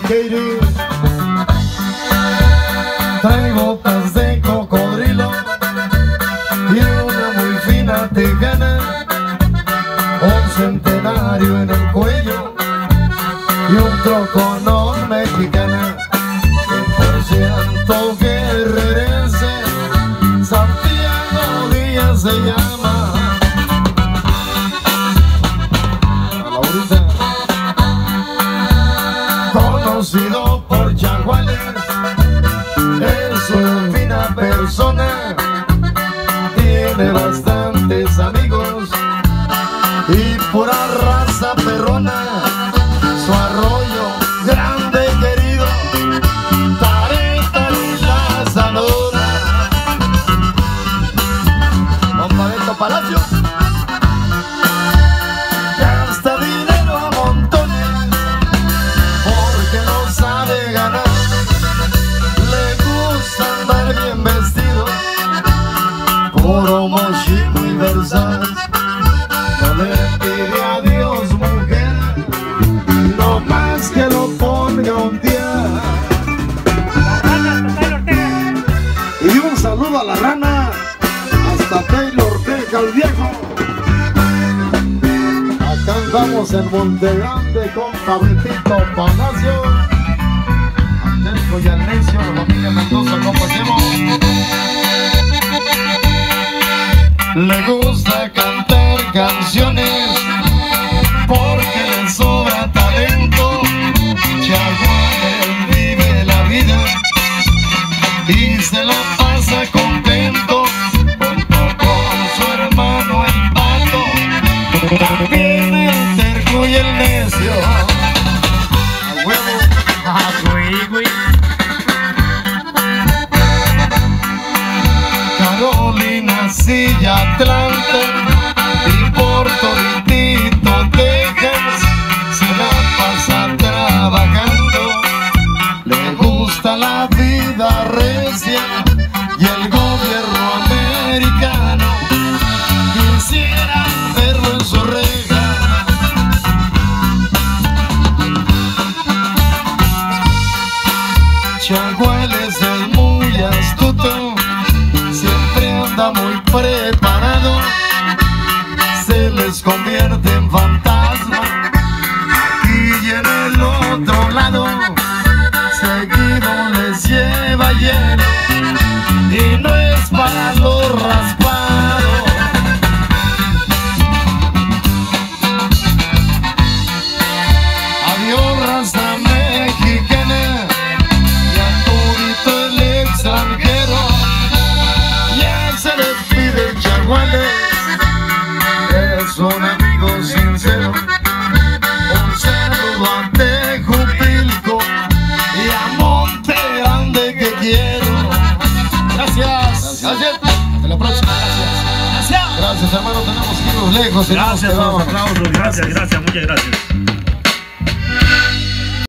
Katie. Trae botas de cocodrilo y una muy fina tejana, un centenario en el cuello y un troconón mexicana, 100% guerrerense, Santiago Díaz se llama. A Laurita. Conocido por Chaguales, es una fina persona, tiene bastantes amigos y pura raza perrona. Su arroyo grande y querido, Tareta y la saluda. Compadre Palacio. Gasta dinero a montones porque no sabe ganar. Le gusta andar bien vestido, puro mochi muy Versace. No le pide a Dios mujer, no más que lo ponga un día. Y un saludo a la rana, hasta Taylor Ortega el viejo. Acá andamos en Monte Grande con Pablito Palacio, Antelco y al necio, la familia Mendoza, compartimos. Le gusta cantar canciones porque le sobra talento. Chaguales vive la vida y se la pasa contento junto con su hermano el Pato, también el terco y el necio. A huevo, güey. Carolina, Silla, Atlanta y por Toditito, Texas, se la pasa trabajando. Le gusta la vida recia y el gobierno americano quisiera verlo en su reja. Chaguales es muy astuto, siempre anda muy preparado, se les convierte en fantasma aquí y en el otro lado. Seguido les lleva hielo y no es para los raspados. Adiós raza mexicana y a todito el extranjero. Ya se despide el Chaguales, es un amigo sincero. Un saludo a Tejupilco y a Monte Grande que quiero. Gracias. Gracias. Hasta la próxima. Gracias. Gracias, hermano. Tenemos que irnos lejos. Gracias, aplausos. Gracias, muchas gracias.